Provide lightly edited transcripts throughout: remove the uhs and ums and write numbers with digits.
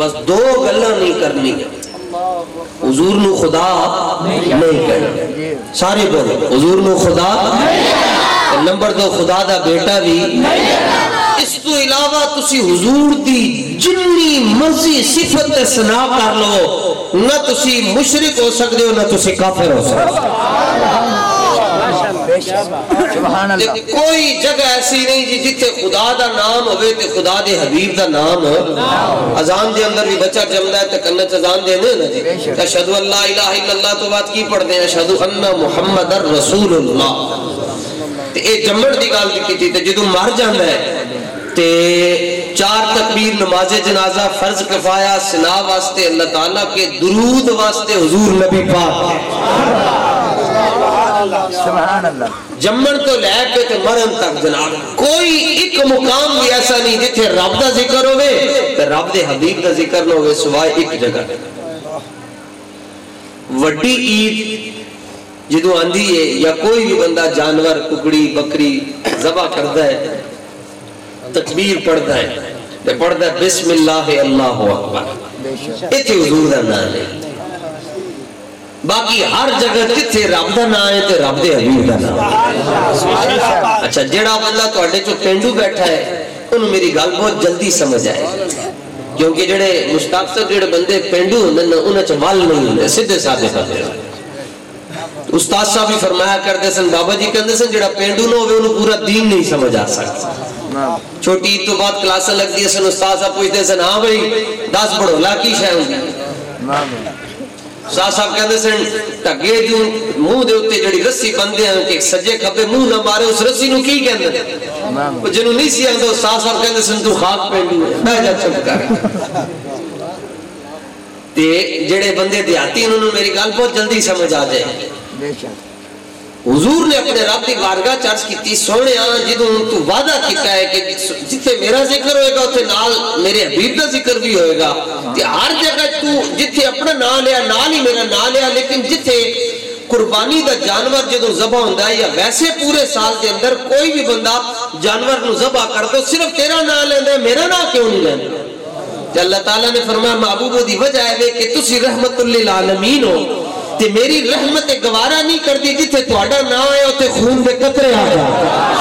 بس دو گلاں نہیں کرنی، حضور نو خدا نہیں کرنا، سارے بولو حضور نو خدا، نمبر دو خدا دا بیٹا بھی، اس تو علاوہ تسی حضور دی جنی مرضی صفت ثنا کر لو، نہ تسی مشرک ہو سکتے ہو نہ تسی کافر ہو سکتے ہو۔ کوئی جگہ ایسی نہیں جی جتھے خدا دا نام ہوئے تے خدا دے حبیب دا نام ہو۔ اذان دے اندر بھی بچہ جمدہ ہے تے کنت اذان دے دے نا جی، اشہدو اللہ الہ الا اللہ تو بات کی پڑھ دیں، اشہدو ان محمد رسول اللہ، تے اے جمڑ دی گال دی تھی تے جدو مر جاندہ ہے تے 4 تکبیر نماز جنازہ فرض کفایہ سنا واسطے اللہ تعالیٰ کے درود واسطے حضور نبی پاک سبحان اللہ، جمن تو لے کے تے مرن تک جناب کوئی ایک مقام بھی ایسا نہیں جتھے رب دا ذکر ہوئے تے رب دے حبیب دا ذکر نہ ہوئے سوائے ایک جگہ۔ وڈی عید جدو آندھی ہے یا کوئی بھی بندہ جانور ککڑی بکری ذبح کرتا ہے تکبیر پڑھتا ہے تے پڑھتا ہے بسم اللہ اللہ اکبر، ایتھے حضور دا نام ہے، باقی ہر جگہ جتھے رب دا نام ہے تے رب دے حبیب دا نام ہے۔ اچھا جڑا بندہ تواڈے چوں پینڈو بیٹھا ہے انہوں میری گل بہت جلدی سمجھ آئے، کیونکہ جڑے مشتاق سے جڑے بندے پینڈو ہوندے نا انہاں چ وال نہیں ہوندے، سیدھے سادے بندے۔ استاد صاحب بھی فرمایا کرتے سن، بابا جی کہندے سن جڑا پینڈو نہ ہوئے انہوں پورا دین نہیں سمجھ آ سکتا۔ چھوٹی عید تو بعد کلاسیں لگ دی سن، استاد صاحب پوچھتے سن ہاں بھائی 10 پڑھو لاکی شے ہوندی، استاد صاحب کہندے سن ٹگے جو منہ دے اوتے جڑی رسی بندے ہیں کہ سجے کھبے منہ نہ مارے اس رسی نو کی کہندے جنوں نہیں سی آندے استاد صاحب کہندے سن تو خاک پینڈو ہے میں جا چپ کر تے جڑے بندے دیہاتی انہوں نے میری گل بہت جلدی سمجھ آ جائے۔ حضور نے اپنے رب کی بارگاہ چرچ کی تھی سونے جدوں تو وعدہ کیتا ہے کہ جتھے میرا ذکر ہوئے گا اتھے نال میرے حبیب دا ذکر بھی ہوئے گا، کہ ہر جگہ تو جتھے اپنا نام لیا نال ہی میرا نام لیا، لیکن جتھے قربانی دا جانور جدوں ذبح ہوندا ہے یا ویسے پورے سال دے اندر کوئی بھی بندہ جانور نو ذبح کر دو صرف تیرا نام لیندا ہے میرا نام کیوں نہیں لیندا؟ کہ اللہ تعالیٰ نے فرمایا محبوبو دی وجہ ہے کہ تسی رحمت للعالمین ہو تے میری رحمت گوارا نہیں کر دی جتھے تہاڈا نام ہے اوتے خون دے قطرے آ جائے۔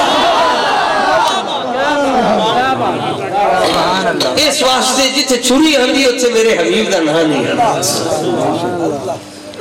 اس واسطے جتھے چھری آندی اوتھے میرے حبیب دا نام نہیں آندا۔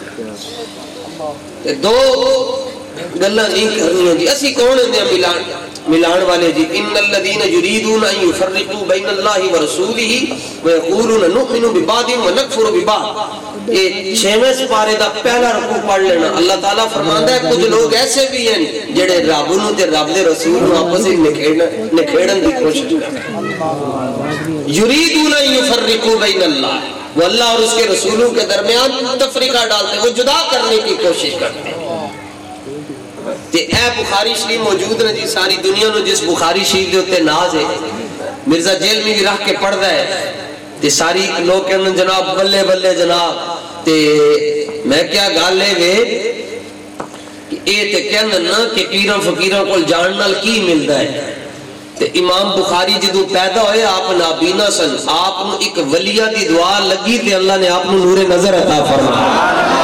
دو گلاں نہیں کرنی جی، اسی کون ہیں ملان والے جی، ان الذین یریدون ان یفرقوا بین اللہ ورسولہ ویقولون نؤمن ببعض ونکفر ببعض۔ یہ 6ویں سپارے دا پہلا رکوع پڑھ لینا، اللہ تعالیٰ فرماندا ہے کچھ لوگ ایسے بھی ہیں جڑے رب نو تے رب دے رسول نو آپس وچ نکھیڑن دی کوشش کرتے، یریدون ان یفرقوا بین اللہ، وہ اللہ اور اس کے رسولوں کے درمیان تفریقہ ڈالتے، وہ جدا کرنے کی کوشش کرتے ہیں۔ تے اے بخاری شریف موجود ہے جی، ساری دنیا نو جس بخاری شریف دے ہوتے ناز ہے، مرزا جیل میں بھی رکھ کے پڑھ رہا ہے تے ساری لوگ کہنے جناب بلے بلے جناب، تے میں کیا گال لے وے کہ اے تے کہنے نا کہ پیروں فقیروں کو جان نال کی ملدا ہے۔ تے امام بخاری جدو پیدا ہوئے آپ نابینا سن، آپ نو ایک ولیہ دی دعا لگی تے اللہ نے آپ نو نور نظر عطا فرمایا۔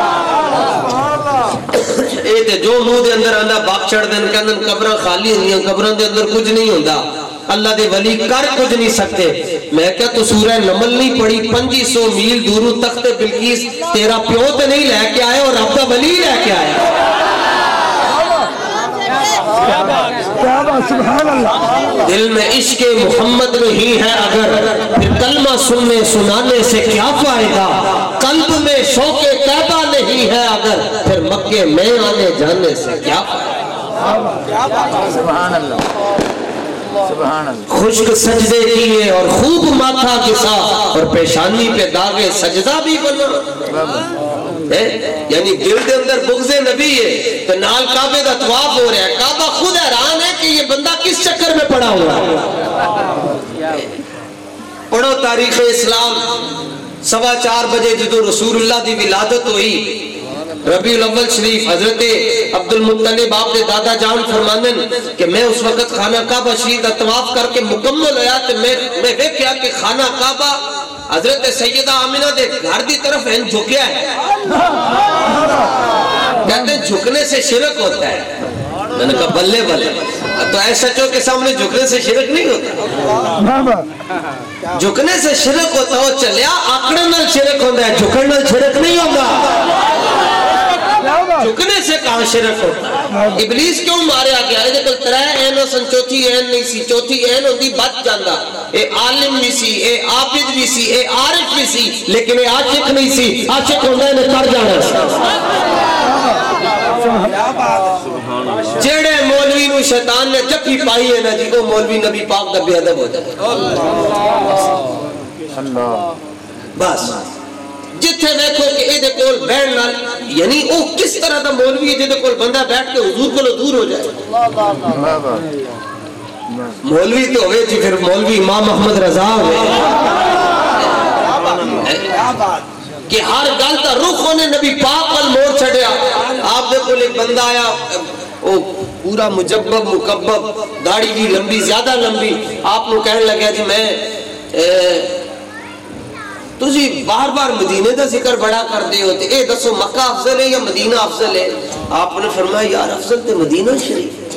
اے تے جو منہ دے اندر آندا باق چڑھ دین کہندن قبراں خالی ہوندیاں، قبراں دے اندر کچھ نہیں ہوندا، اللہ دے ولی کر کچھ نہیں سکتے۔ میں کہا تو سورہ نمل نہیں پڑھی، 2500 میل دوروں تخت بلقیس تیرا پیو تے نہیں لے کے آئے اور رب دا ولی لے کے آئے۔ سبحان اللہ، دل میں عشق محمد نہیں ہے اگر پھر کلمہ سننے سنانے سے کیا فائدہ، قلب میں شوق طیبہ نہیں ہے اگر پھر مکے میں آنے جانے سے کیا فائدہ۔ سبحان اللہ، سبحان اللہ، خشک سجدے کیے اور خوب ماتھا کسا اور پیشانی پہ داغے سجدہ بھی بنا، یعنی دل دے اندر بغض نبی ہے تو نال کعبے دا طواف ہو رہا ہے، کعبہ خود حیران ہے کہ یہ بندہ کس چکر میں پڑا ہوا ہے۔ پڑھو تاریخ اسلام، 4:15 بجے جدو رسول اللہ دی ولادت ہوئی، ربیع الاول شریف، حضرت عبد المطلب آپ نے دادا جان فرماندن کہ میں اس وقت خانہ کعبہ شریف دا طواف کر کے مکمل ہویا تو میں دیکھیا کہ خانہ کعبہ حضرت سیدہ آمنہ دے گھر دی طرف ہیں جھکیا ہے، کہتے ہیں جھکنے سے شرک ہوتا ہے۔ میں نے کہا بلے بلے، تو ایسا چو کے سامنے جھکنے سے شرک نہیں ہوتا، جھکنے سے شرک ہوتا ہو چلیا آکڑے نال شرک ہوتا ہے، جھکڑ نال شرک نہیں ہوتا، جھکنے سے کہاں شرک ہوتا۔ ابلیس کیوں ماریا گیا؟ یہ کل ترہ این و سن چوتھی این نہیں سی، چوتھی این ہوندی بچ جاندہ، اے عالم بھی سی، اے عابد بھی سی، اے عارف بھی سی، لیکن اے عاشق نہیں سی، عاشق ہوندہ ہے نے کر جانا سی۔ جیڑے مولوی نو شیطان نے جب ہی پائی ہے نا جی، وہ مولوی نبی پاک دا بے ادب ہو جائے۔ بس جتھے دیکھو کہ اے دے کول بیٹھ نال، یعنی او کس طرح دا مولوی ہے جدے کول بندہ بیٹھ کے حضور کو دور ہو جائے۔ مولوی تو ہوئے جی، پھر مولوی امام محمد رضا ہوئے کہ ہر گل کا رخ ہونے نبی پاک وال موڑ چھڑیا۔ آپ دیکھو ایک بندہ آیا، وہ پورا مجبب مکبب، داڑھی بھی لمبی زیادہ لمبی، آپ کو کہنے لگا جی میں تجھے بار بار مدینے دا ذکر بڑا کر دے ہوتے، اے دسو مکہ افضل ہے یا مدینہ افضل ہے؟ آپ نے فرمایا یار افضل تے مدینہ شریف۔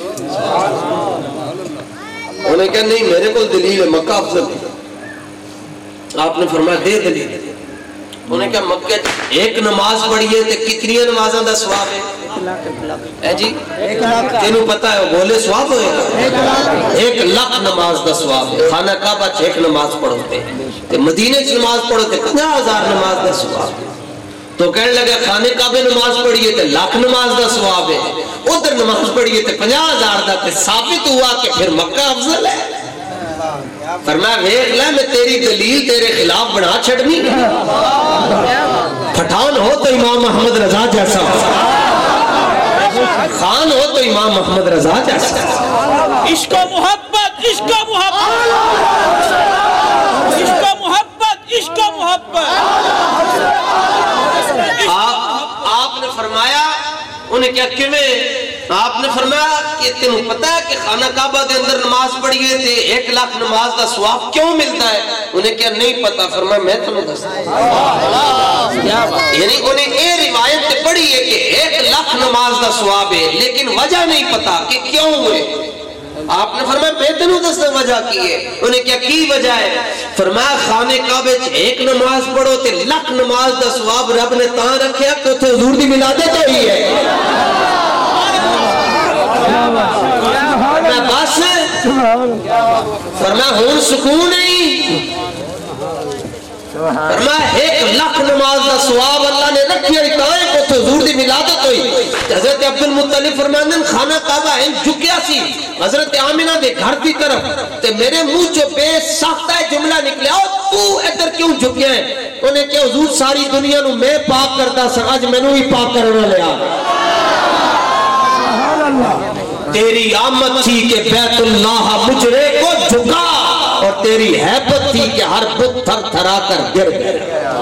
انہوں نے کہا نہیں میرے کو دلیل ہے مکہ افضل ہے۔ آپ نے فرمایا دے دلیل۔ انہوں نے کہا مکہ ایک نماز پڑھئے تے کتنی نمازاں دا ثواب ہے؟ اے جی جنہوں پتا ہے وہ بولے ثواب ہوئے گا، 1,00,000 نماز دا ثواب ہے۔ خانہ کعبہ ایک نماز پڑھتے تے مدینے چ نماز پڑھتے 50,000 نماز دا ثواب ہے۔ تو کہنے لگا خانہ کعبہ نماز پڑھئے تے 1,00,000 نماز دا ثواب ہے، ادھر نماز پڑھئے تے 50,000 دا، تے ثابت ہوا کہ پھر مکہ افضل ہے۔ فرمایا ویکھ لے میں تیری دلیل تیرے خلاف بنا چھڑنی، پٹھان ہو تو امام محمد رضا جیسا، خان ہو تو امام محمد رضا جیسا۔ عشق و محبت، عشق و محبت، عشق و محبت، عشق و محبت۔ آپ نے فرمایا انہیں کیا کیویں؟ آپ نے فرمایا کہ تمہیں پتہ ہے کہ خانہ کعبہ دے اندر نماز پڑھئے تھے 1,00,000 نماز دا ثواب کیوں ملتا ہے؟ انہیں کیا نہیں پتا؟ فرمایا میں تمہیں دستا یعنی انہیں یہ روایت پڑھی ہے کہ 1,00,000 نماز دا ثواب ہے، لیکن وجہ نہیں پتا کہ کیوں ہوئے۔ آپ نے فرمایا میں تینوں دستا وجہ کی ہے۔ انہیں کیا کی وجہ ہے؟ فرمایا خانہ کعبہ ایک نماز پڑھو تے 1,00,000 نماز دا ثواب رب نے تاں رکھیا کہ اتھے حضور دی ولادت ہوئی ہے۔ فرمایا بس، فرمایا ہون سکون نہیں، فرمایا 1,00,000 نماز دا ثواب اللہ نے رکھی ہے تاں کہ اتھے حضور دی ولادت ہوئی۔ حضرت عبدالمطلب فرماندن خانہ کعبہ ہیں جھکیا سی حضرت آمنہ دے گھر کی طرف، تے میرے منہ چو بے ساختہ جملہ نکلیا تو ادھر کیوں جھکیا ہے؟ انہیں کہ حضور ساری دنیا نو میں پاک کرتا سا، آج میں نو ہی پاک کرنا لیا۔ تیری آمد تھی کہ بیت اللہ مجرے کو جھکا، اور تیری حیبت تھی کہ ہر بت تھر تھرا کر گر گئے۔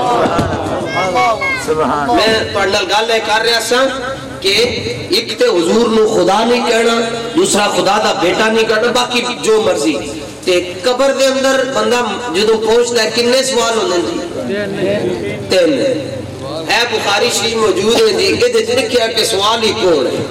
میں پڑھنال گالے کر رہا سا کہ ایک تے حضور نو خدا نہیں کہنا، دوسرا خدا دا بیٹا نہیں کہنا، باقی جو مرضی۔ تے قبر دے اندر بندہ جدوں پہنچتا ہے کنے سوال ہونے جی؟ 3 ہے بخاری شریف موجود ہے جی، کہ جس نے کیا کہ سوال ہی کون ہے؟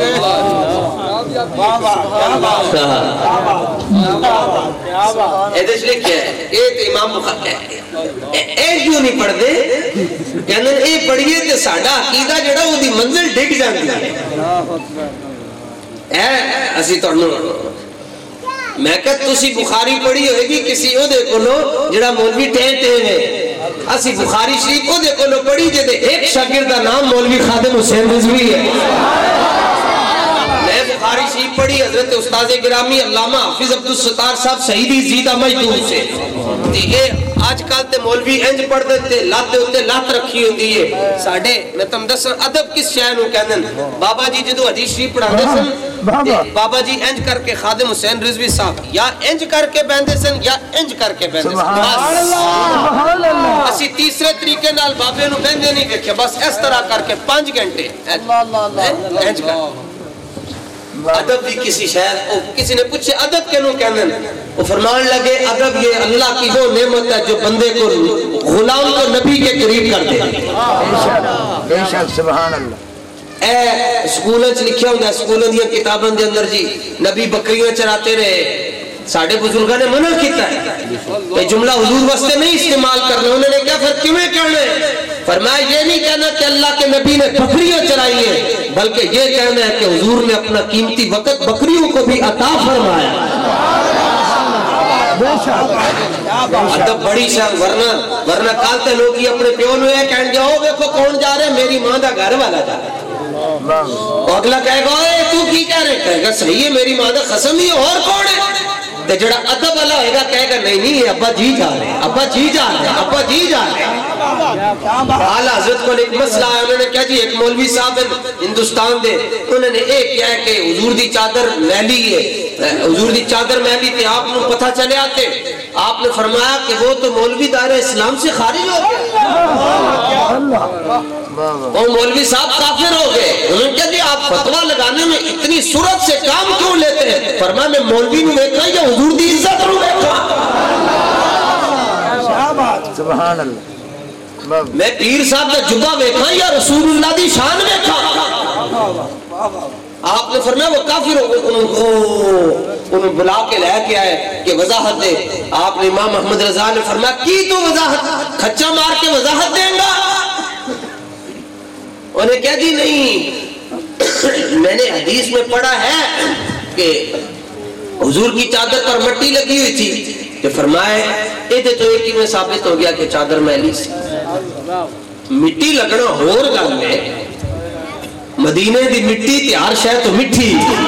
ایدش نے کیا ہے؟ ایت امام بخاری ایک کیوں نہیں پڑھ دے؟ کہنے اے پڑھئے تے ساڑھا عقیدہ جڑا وہ دی منزل ڈگ جاندی ہے۔ اسی تو میں کہتا تسی بخاری پڑھی ہوئے گی کسی او دے کھولو جڑا مولوی ٹین ٹین ہے، اسی بخاری شریف او دے کھولو پڑھی جے دے ایک شاگردہ نام مولوی خادم حسین رضوی ہے۔ میں بخاری شریف پڑھی حضرت استاذ گرامی علامہ حافظ عبدالستار صاحب سعیدی زیدہ مجدور سے، آج کل تے مولوی انج پڑھ دیتے لاتے ہوتے لات رکھی ہوتی ہے ساڑھے۔ میں تم دس ادب کس شہر ہوں کہنے بابا جی جدو حدیث شریف پڑھا دے سن، بابا جی انج کر کے خادم حسین رضوی صاحب یا انج کر کے بہندے سن یا انج کر کے بہندے سن، اسی تیسرے طریقے نال بابے نو بہندے نہیں دیکھے، بس اس طرح کر کے 5 گھنٹے انج کر ادب بھی کسی شہر کسی نے پوچھے ادب کیوں کہنے وہ فرمان لگے ادب یہ اللہ کی وہ نعمت ہے جو بندے کو غلام کو نبی کے قریب کر دے بے شک سبحان اللہ اے سکولوں چ لکھیا ہوندا ہے سکولوں دی کتاباں دے اندر جی نبی بکریاں چراتے رہے ساڈے بزرگاں نے منع کیتا ہے یہ جملہ حضور واسطے نہیں استعمال کرنا انہوں نے کیا پھر کیوں کرنا ہے فرمایا یہ نہیں کہنا کہ اللہ کے نبی نے بکریاں چرائی ہیں بلکہ یہ کہنا ہے کہ حضور نے اپنا قیمتی وقت بکریوں کو بھی عطا فرمایا ادب بڑی شان ورنہ کالتے لوگ ہی اپنے پیو نو یہ کہن گے او دیکھو کون جا رہے میری ماں دا گھر والا جا رہا ہے اگلا کہے گا اے تو کی کہہ رہے کہے گا صحیح ہے میری ماں دا قسم ہی اور کون ہے تے جڑا ادب والا ہوئے گا کہے گا نہیں نہیں ابا جی جا رہے ہیں ابا جی جا رہے ہیں ابا جی جا رہے ہیں اعلی حضرت کو ایک مسئلہ ہے انہوں نے کہا جی ایک مولوی صاحب ہندوستان دے انہوں نے ایک کیا ہے کہ حضور دی چادر میلی ہے حضور دی چادر میلی تے آپ نے پتہ چلے آتے آپ نے فرمایا کہ وہ تو مولوی دائرہ اسلام سے خارج ہو گئے وہ مولوی صاحب کافر ہو گئے انہوں نے کہا جی آپ فتوہ لگانے میں اتنی صورت سے کام کیوں لیتے ہیں فرمایا میں مولوی نو دیکھا یا حضور دی عزت نو دیکھا سبحان اللہ میں پیر صاحب کا جبہ دیکھا یا رسول اللہ دی شان دیکھا آپ نے فرمایا وہ کافر انہوں بلا کے لے کے آئے کہ وضاحت دے آپ نے امام محمد رضا نے فرمایا کی تو وضاحت کھچا مار کے وضاحت دیں گا انہیں کہا جی نہیں میں نے حدیث میں پڑھا ہے کہ حضور کی چادر پر مٹی لگی ہوئی تھی کہ فرمائے ایدے تو ایک ہی میں ثابت ہو گیا کہ چادر میلی سی مٹی لگنا ہور گل میں مدینے دی مٹی تیار شہ تو مٹھی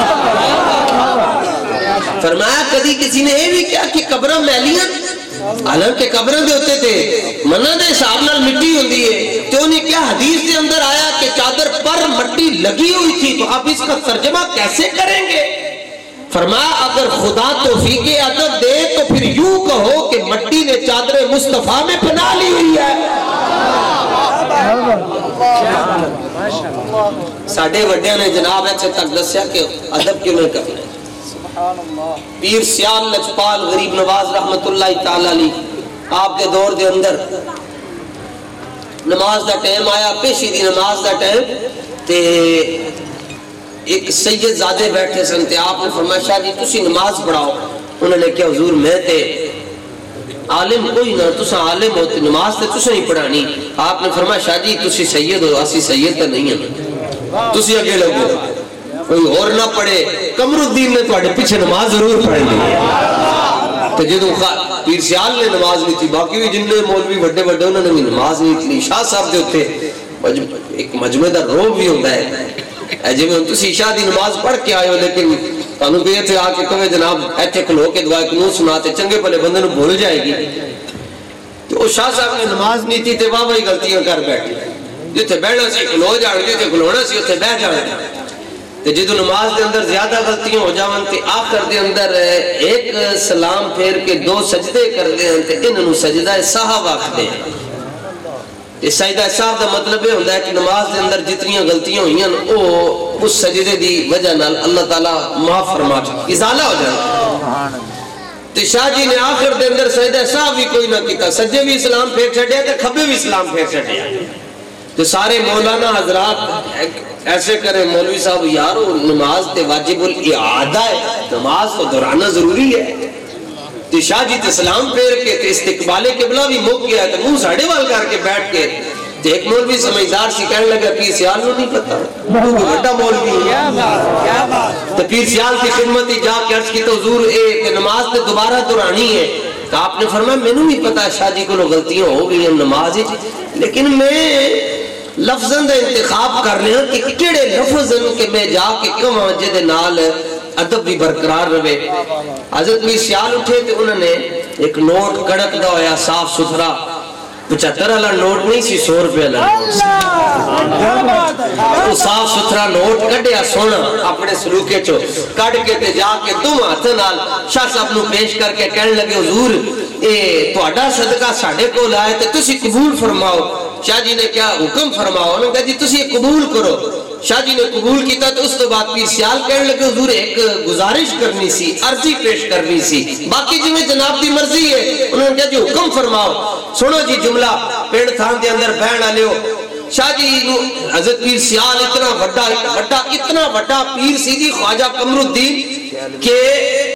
فرمایا کدی کسی نے یہ بھی کیا کہ قبریں میلیاں حالانکہ قبریں دے ہوتے تھے منہ دے حساب نال مٹی ہوندی ہے تو انہیں کیا حدیث کے اندر آیا کہ چادر پر مٹی لگی ہوئی تھی تو آپ اس کا ترجمہ کیسے کریں گے فرمایا اگر خدا توفیق ادب دے تو پھر یوں کہو کہ مٹی نے چادر مصطفیٰ میں پناہ لی ہوئی ہے ساڑھے وڈیاں نے جناب ایسے تک دسیا کہ ادب کیوں نہیں کرنا پیر سیال لجپال غریب نواز رحمت اللہ تعالیٰ علیہ آپ کے دور دے اندر نماز دا ٹائم آیا پیشی دی نماز دا ٹائم تے ایک سید زادے بیٹھے سن تے آپ نے فرمایا شاہ جی تسی نماز پڑھاؤ انہوں نے کہا حضور میں تے عالم کوئی نہ تسا عالم ہوتے نماز تے تسا ہی پڑھانی آپ نے فرمایا شاہ جی تسی سید ہو اسی سید تے نہیں ہیں تسی اگے لگو کوئی اور نہ پڑھے قمر الدین نے تواڈے پیچھے نماز ضرور پڑھنی تے جدوں پیر سیال نے نماز نہیں تھی باقی بھی جن نے مولوی بڑے بڑے انہوں نے بھی نماز نہیں تھی شاہ صاحب جو تھے ایک مجمع دا روب بھی ہوتا ہے جی میں تسی شاہ دی نماز پڑھ کے آئے ہو لیکن تانوں بھی اتنے آ کے کہے جناب ایتھے کھلو کے دعا قنوت سناتے چنگے بھلے بندے نوں بھول جائے گی تو وہ شاہ صاحب نے نماز نہیں تھی تے واہ واہ غلطیاں کر بیٹھے جتھے بیٹھنا سی کھلو جان جتھے کھلونا سی اتنے بیٹھ جانا تے جدو نماز دے اندر زیادہ غلطیاں ہو جاون تے آخر دے اندر ایک سلام پھیر کے دو سجدے کر دے ہیں تے انہوں سجدہ صاحب آخ دے ہیں تے سجدہ صاحب دا مطلب ہے ہوندہ ہے کہ نماز دے اندر جتنی غلطیاں ہوئی ہیں وہ اس سجدے دی وجہ نال اللہ تعالیٰ معاف فرما ازالہ ہو جائے تے شاہ جی نے آخر دے اندر سجدہ صاحب بھی کوئی نہ کیتا سجدے بھی اسلام پھیر چھڑیا تے کھبے بھی اسلام پھیر چھڑیا تو سارے مولانا حضرات ایسے کریں مولوی صاحب یارو نماز تے واجب الاعادہ ہے نماز تو دہرانا ضروری ہے تو شاہ جی تے سلام پھیر کے تے استقبال قبلہ بھی مک گیا تو منہ ساڑے وال کر کے بیٹھ کے تے ایک مولوی سمجھدار سی کہنے لگا پیر سیال نو نہیں پتا تو بڑا مولوی تو پیر سیال کی خدمت ہی جا کے عرض کی تو حضور تے نماز تے دوبارہ دہرانی ہے تو آپ نے فرمایا میں نے بھی پتا شاہ جی کو غلطیاں ہو گئی ہیں نماز لیکن میں لفظاں دا انتخاب کر رہے ہیں کہ کیڑے لفظاں کہ میں جا کے کہاں جدے نال ادب بھی برقرار رہے حضرت بھی سیال اٹھے تو انہوں نے ایک نوٹ کڑک دا ہویا صاف ستھرا 75 والا نوٹ نہیں سی 100 روپے والا صاف ستھرا نوٹ کڈیا سونا اپنے سلوکے چو کڈ کے تے جا کے تم ہاتھ نال شاہ صاحب نو پیش کر کے کہنے لگے حضور اے تہاڈا صدقہ ساڈے کول آئے تے تسی قبول فرماؤ شاہ جی نے کیا حکم فرماؤ انہوں نے کہا جی تسی قبول کرو شاہ جی نے قبول کیتا تو اس تو بعد پیر سیال کہنے لگے حضور ایک گزارش کرنی سی، عرضی پیش کرنی سی، باقی جی میں جناب دی مرضی ہے۔ انہوں نے کہا جی حکم فرماؤ۔ سنو جی جملہ پینڈ تھان دے اندر بہن آلے ہو۔ شاہ جی حضرت پیر سیال اتنا وڈا پیر سی جی خواجہ قمر الدین کہ